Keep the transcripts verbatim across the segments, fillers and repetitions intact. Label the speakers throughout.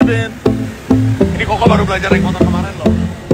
Speaker 1: Ben. Ini Koko baru belajar naik motor kemarin loh.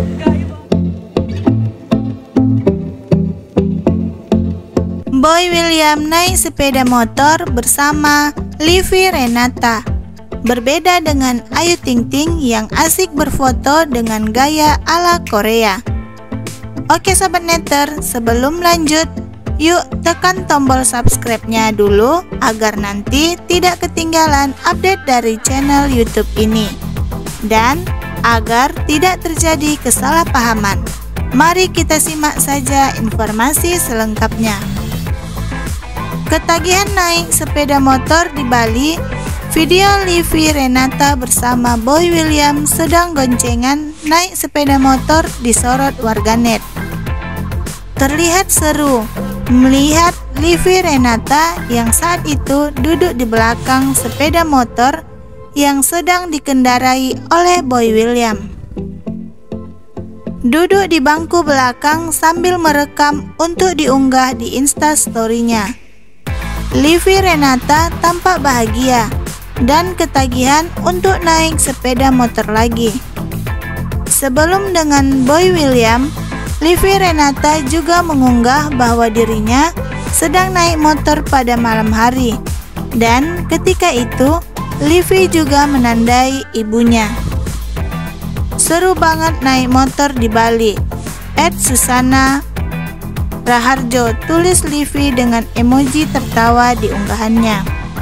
Speaker 2: Boy William naik sepeda motor bersama Livi Renata. Berbeda dengan Ayu Ting Ting yang asik berfoto dengan gaya ala Korea. Oke Sobat Netter, sebelum lanjut, yuk tekan tombol subscribe-nya dulu agar nanti tidak ketinggalan update dari channel YouTube ini. Dan agar tidak terjadi kesalahpahaman, mari kita simak saja informasi selengkapnya. Ketagihan naik sepeda motor di Bali, video Livi Renata bersama Boy William sedang goncengan naik sepeda motor disorot warganet. Terlihat seru melihat Livi Renata yang saat itu duduk di belakang sepeda motor yang sedang dikendarai oleh Boy William. Duduk di bangku belakang sambil merekam untuk diunggah di Instastory-nya. Livi Renata tampak bahagia dan ketagihan untuk naik sepeda motor lagi. Sebelum dengan Boy William, Livi Renata juga mengunggah bahwa dirinya sedang naik motor pada malam hari. Dan ketika itu, Livi juga menandai ibunya. Seru banget naik motor di Bali. Ed Susana Raharjo, tulis Livi dengan emoji tertawa di unggahannya.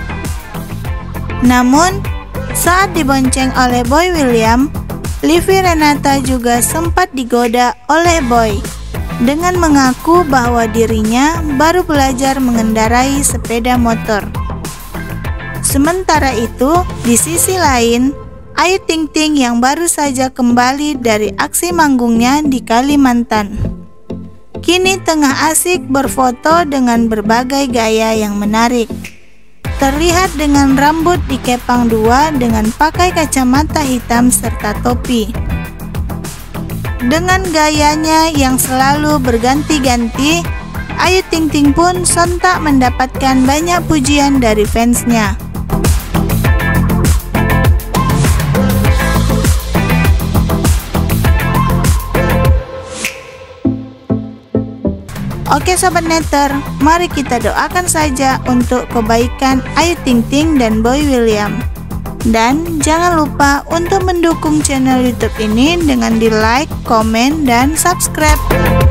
Speaker 2: Namun, saat dibonceng oleh Boy William, Livi Renata juga sempat digoda oleh Boy dengan mengaku bahwa dirinya baru belajar mengendarai sepeda motor. Sementara itu, di sisi lain, Ayu Ting Ting yang baru saja kembali dari aksi manggungnya di Kalimantan, kini tengah asik berfoto dengan berbagai gaya yang menarik. Terlihat dengan rambut dikepang dua dengan pakai kacamata hitam serta topi. Dengan gayanya yang selalu berganti-ganti, Ayu Ting Ting pun sontak mendapatkan banyak pujian dari fansnya. Oke Sobat Netter, mari kita doakan saja untuk kebaikan Ayu Ting Ting dan Boy William. Dan jangan lupa untuk mendukung channel YouTube ini dengan di like, komen, dan subscribe.